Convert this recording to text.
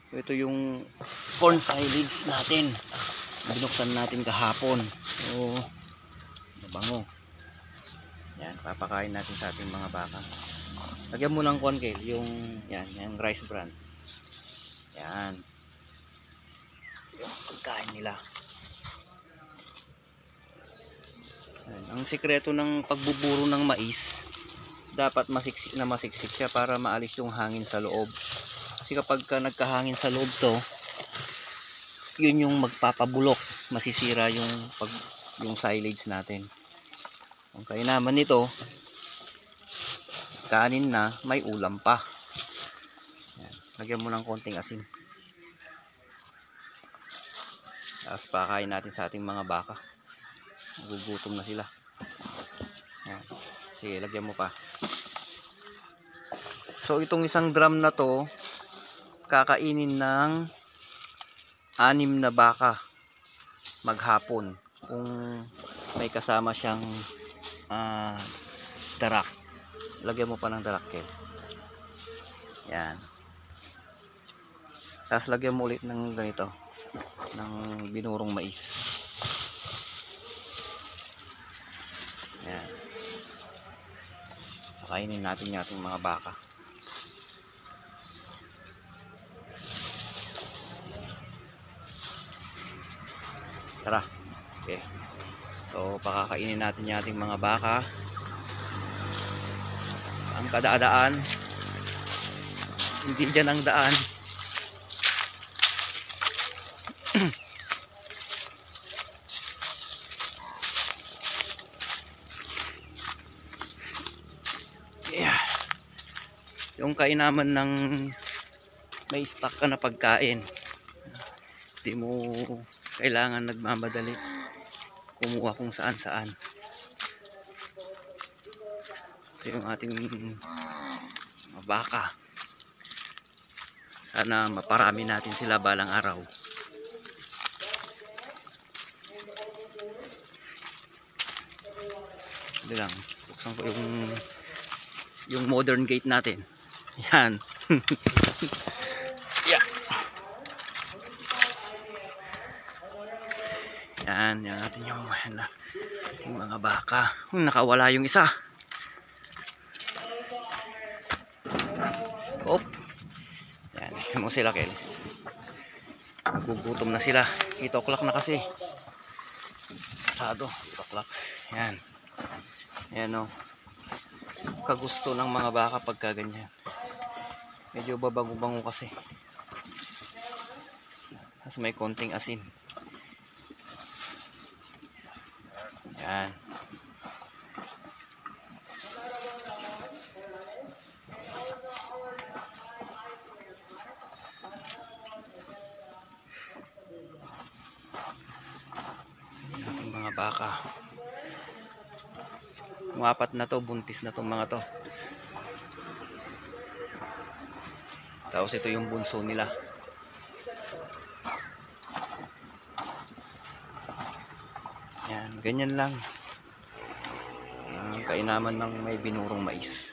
Ito yung corn silage natin. Binuksan natin kahapon. So, mabango. Yan, papakain natin sa ating mga baka. Lagyan mo ng corn kale, yung yung rice bran. Yan. Yung pagkain nila. Yan. Ang sikreto ng pagbuburo ng mais, dapat masiksik na masiksik siya para maalis yung hangin sa loob. Kasi kapag nagkahangin sa loob to, yun yung magpapabulok, masisira yung silage natin. Ang kainaman nito, kanin na, may ulam pa. Yan. Lagyan mo ng konting asin. Tapos pakain natin sa ating mga baka. Nagugutom na sila. Yan. Sige, lagyan mo pa. So itong isang drum na to, kakainin ng 6 na baka maghapon kung may kasama siyang darak. Lagyan mo pa ng darak, Kel. Yan. Tapos lagyan mo ulit ng ganito, ng binurong mais. Yan. Pakainin natin yung ating mga baka. Tara. Okay. So, pakakainin natin yung ating mga baka. Ang kadadaan, hindi dyan ang daan. Yeah. Yung kainaman ng may stock ka na pagkain, hindi mo kailangan nagmamadali kumuha kung saan saan. Ito yung ating mga baka. Sana maparami natin sila balang araw. Hindi lang, buksan ko yung modern gate natin. Yan. Yeah. Yan, yan natin yung mga baka. Nakawala yung isa. Oh. Yan, yun mo sila, Kel. Nagugutom na sila. 8 o'clock na kasi. Pasado, 8 o'clock. Yan. Yan o. Kagusto ng mga baka pagka ganyan. Medyo babango-bango kasi. Tapos may konting asin. Yan. Ating mga baka. Apat na to, buntis na tong mga to. Tapos ito yung bunso nila. Yan, ganyan lang. Yung kainaman ng may binurong mais.